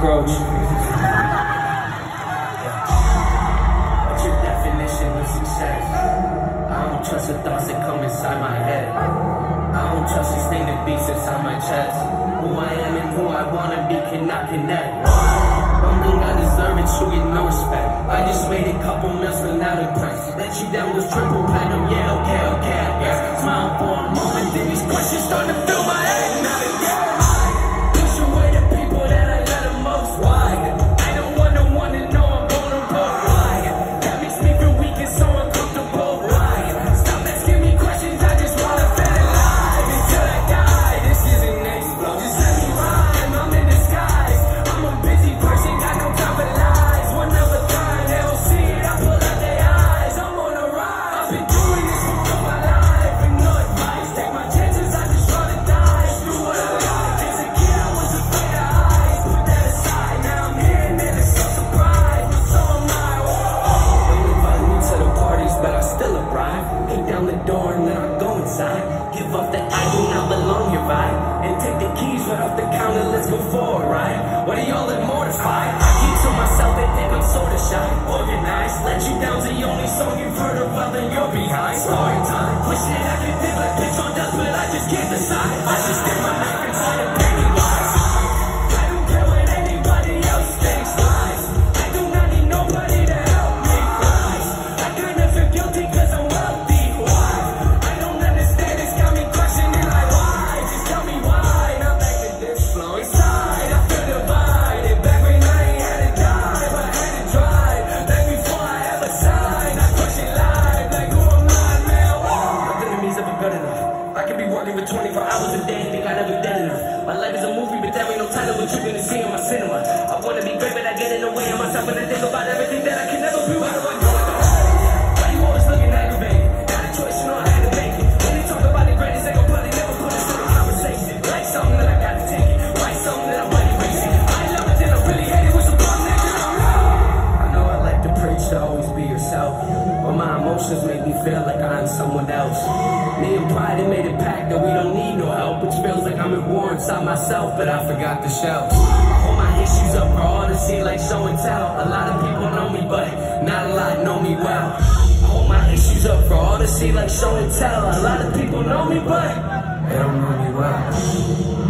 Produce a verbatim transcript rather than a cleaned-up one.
cockroach. What's your definition of success? I don't trust the thoughts that come inside my head. I don't trust these things that beats inside my chest. Who I am and who I wanna be cannot connect. Don't think I deserve it, you get no respect. I just made a couple mils for not impressed. Let you down with triple platinum, yeah, okay, okay, I guess. Smile for a moment, then these questions start to fill my head. Not again. I push away the people that I love the most. Why? I don't want no one to know I'm vulnerable. Why? That makes me feel weak and so uncomfortable. Why? Stop asking me questions, I just wanna feel alive until I die. This isn't an explode, just let me rhyme. I'm in disguise. I'm a busy person, got no time for lies. One of a kind, they don't see it, I pull out their eyes. I'm on a rise. I've been doing this for all my life with no advice. Take my chances, I just wanna die. Screw what I like. As a kid, I was afraid of heights. Put that aside, now I'm here and then it's so surprised. But so am I. Whoa. Don't invite me to the parties, but I still arrive. Kick down the door and then I go inside. Give up that I do not belong here vibe. And take the keys right off the counter, let's go forward, right? What do y'all look mortified? I keep to myself, they think I'm sorta shy. Organized, let you down's the only song you've heard of, well then you're behind. Story time, wish that I could dip a pitch on dust, but I just can't decide. I just dip my knife inside a penny wise. I don't care what anybody else thinks, lies. I do not need nobody to help me rise. I kinda feel guilty cause I'm wealthy, why? I don't understand, it's got me questioning like why? Just tell me why. Now back to this flow inside, I feel divided. Back when I ain't had to die, but I had to drive. Back before I ever signed, I question life. Like who am I, man? Nothing to me is ever good enough. I could be working for twenty-four hours a day and think I never did enough. My life is a movie, but there ain't no title, what you gonna see in my cinema. I wanna be great, but I get in the way of myself when I think about everything that I can never be. Why do I go with the way? Why you always looking aggravated? Got a choice, you know I had to make it. When they talk about the greatest, they gon' probably never put us in a conversation. Write something that I gotta take it. Write something that I'm ready to face it. I ain't love it, then I really hate it. With some bum niggas, I'm wrong. I know I like to preach to always be yourself, but my emotions make me feel like I'm someone else. Me and pride have made a pact that we don't need no help, which feels like I'm at war inside myself, but I forgot the shelf. I hold my issues up for all to see like show and tell. A lot of people know me, but not a lot know me well. I hold my issues up for all to see like show and tell. A lot of people know me, but they don't know me well.